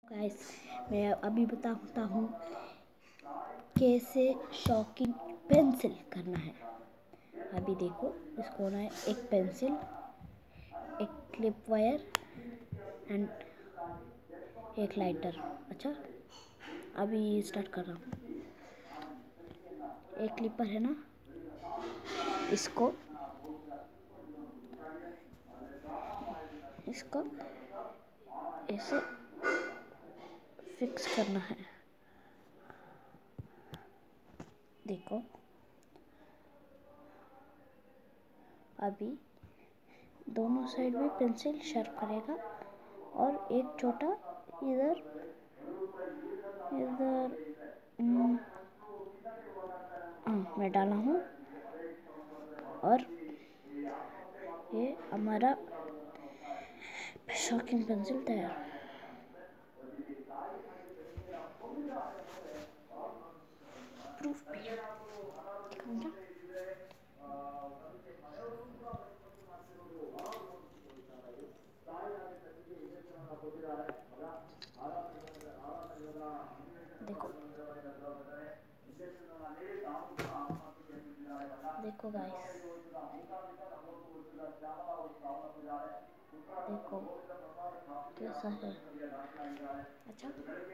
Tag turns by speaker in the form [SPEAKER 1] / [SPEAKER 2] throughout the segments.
[SPEAKER 1] Guys, मैं अभी बताता हूँ कैसे शॉकिंग पेंसिल करना है। अभी देखो, इसको होना है एक पेंसिल, एक क्लिप वायर एंड एक लाइटर। अच्छा, अभी स्टार्ट कर रहा हूँ। एक क्लिपर है ना, इसको ऐसे फिक्स करना है। देखो, अभी दोनों साइड में पेंसिल शार्प करेगा और एक छोटा इधर इधर मैं डाला हूँ और ये हमारा शॉकिंग पेंसिल तैयार। प्रूफ भी दिखाऊंगा। देखो देखो गाइस, देखो कैसा है। अच्छा,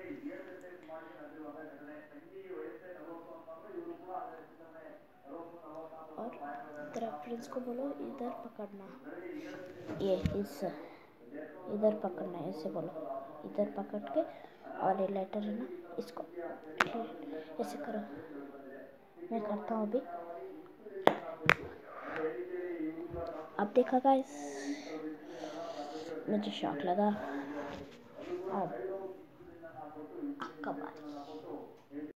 [SPEAKER 1] और तेरा फ्रेंड्स को बोलो इधर पकड़ना, ये इधर पकड़ना है, ऐसे बोलो, इधर पकड़ के, और ये लेटर है ना, इसको ऐसे करो। मैं करता हूँ अभी। अब देखा गाइस, मुझे शॉक लगा। अब आपका बारी।